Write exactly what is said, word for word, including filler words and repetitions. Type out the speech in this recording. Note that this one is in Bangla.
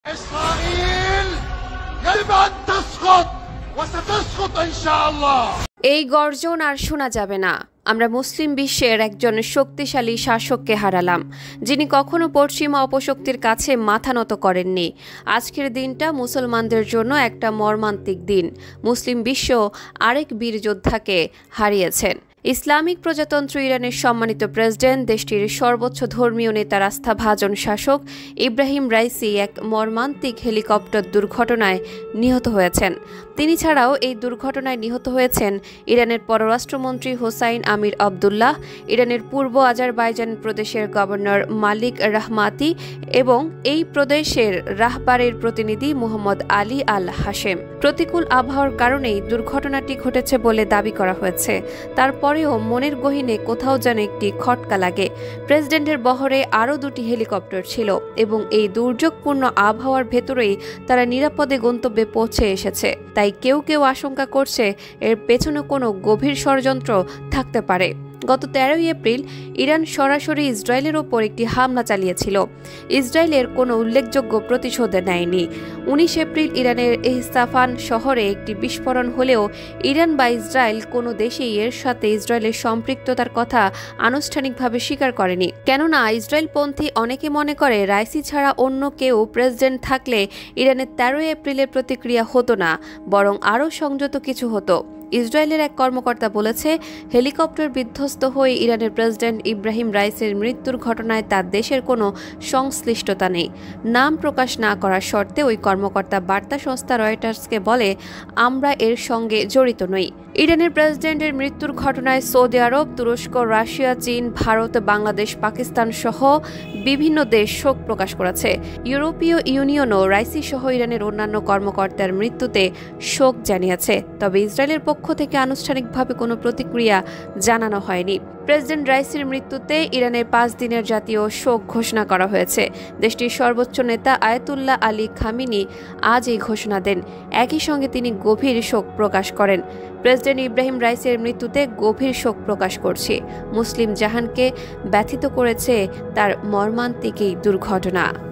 إسرائيل يجب أن تسقط وستسقط إن شاء الله। এই গর্জন আর শোনা যাবে না। আমরা মুসলিম বিশ্বের একজন শক্তিশালী শাসককে হারালাম, যিনি কখনো পশ্চিমা অপশক্তির কাছে মাথা নত করেননি। আজকের দিনটা মুসলমানদের জন্য একটা মর্মান্তিক দিন। মুসলিম বিশ্ব আরেক বীর যোদ্ধাকে হারিয়েছেন। ইসলামিক প্রজাতন্ত্র ইরানের সম্মানিত প্রেসিডেন্ট, দেশটির সর্বোচ্চ ধর্মীয় নেতার আস্থাভাজন শাসক ইব্রাহিম রাইসি এক মর্মান্তিক হেলিকপ্টার দুর্ঘটনায় নিহত হয়েছেন। তিনি ছাড়াও এই দুর্ঘটনায় নিহত হয়েছেন ইরানের পররাষ্ট্রমন্ত্রী হোসাইন আমির আবদুল্লাহ, ইরানের পূর্ব আজারবাইজান প্রদেশের গভর্নর মালিক রাহমাতি এবং এই প্রদেশের রাহবারের প্রতিনিধি মুহাম্মদ আলী আল হাশেম। প্রতিকূল আবহাওয়ার কারণেই দুর্ঘটনাটি ঘটেছে বলে দাবি করা হয়েছে। তারপরেও মনের গহীনে কোথাও যেন একটি খটকা লাগে। প্রেসিডেন্টের বহরে আরও দুটি হেলিকপ্টার ছিল এবং এই দুর্যোগপূর্ণ আবহাওয়ার ভেতরেই তারা নিরাপদে গন্তব্যে পৌঁছে এসেছে। তাই কেউ কেউ আশঙ্কা করছে এর পেছনে কোনো গভীর ষড়যন্ত্র থাকতে পারে। গত তেরোই এপ্রিল ইরান সরাসরি ইসরায়েলের ওপর একটি হামলা চালিয়েছিল। ইসরায়েলের কোনো উল্লেখযোগ্য প্রতিশোধ নেয়নি। উনিশ এপ্রিল ইরানের ইহসাফান শহরে একটি বিস্ফোরণ হলেও ইরান বা ইসরায়েল কোনো দেশেই এর সাথে ইসরায়েলের সম্পৃক্ততার কথা আনুষ্ঠানিকভাবে স্বীকার করেনি। কেননা ইসরায়েলপন্থী অনেকে মনে করে রাইসি ছাড়া অন্য কেউ প্রেসিডেন্ট থাকলে ইরানের তেরোই এপ্রিলের প্রতিক্রিয়া হতো না, বরং আরও সংযত কিছু হতো। ইসরায়েলের এক কর্মকর্তা বলেছে, হেলিকপ্টার বিধ্বস্ত হয়ে ইরানের প্রেসিডেন্ট ইব্রাহিম রাইসির মৃত্যুর ঘটনায় তার দেশের কোনো সংশ্লিষ্টতা নেই। নাম প্রকাশ না করার শর্তে ওই কর্মকর্তা বার্তা সংস্থা রয়টার্সকে বলে, আমরা এর সঙ্গে জড়িত নই। ইরানের প্রেসিডেন্টের মৃত্যুর ঘটনায় সৌদি আরব, তুরস্ক, রাশিয়া, চীন, ভারত, বাংলাদেশ, পাকিস্তান সহ বিভিন্ন দেশ শোক প্রকাশ করেছে। ইউরোপীয় ইউনিয়নও রাইসি সহ ইরানের অন্যান্য কর্মকর্তার মৃত্যুতে শোক জানিয়েছে। তবে ইসরায়েলের পক্ষ থেকে আনুষ্ঠানিকভাবে কোনো প্রতিক্রিয়া জানানো হয়নি। প্রেসিডেন্ট রাইসির মৃত্যুতে ইরানের পাঁচ দিনের জাতীয় শোক ঘোষণা করা হয়েছে। দেশটির সর্বোচ্চ নেতা আয়াতুল্লাহ আলী খামিনি আজ এই ঘোষণা দেন। একই সঙ্গে তিনি গভীর শোক প্রকাশ করেন। প্রেসিডেন্ট ইব্রাহিম রাইসির মৃত্যুতে গভীর শোক প্রকাশ করছি। মুসলিম জাহানকে ব্যথিত করেছে তার মর্মান্তিক এই দুর্ঘটনা।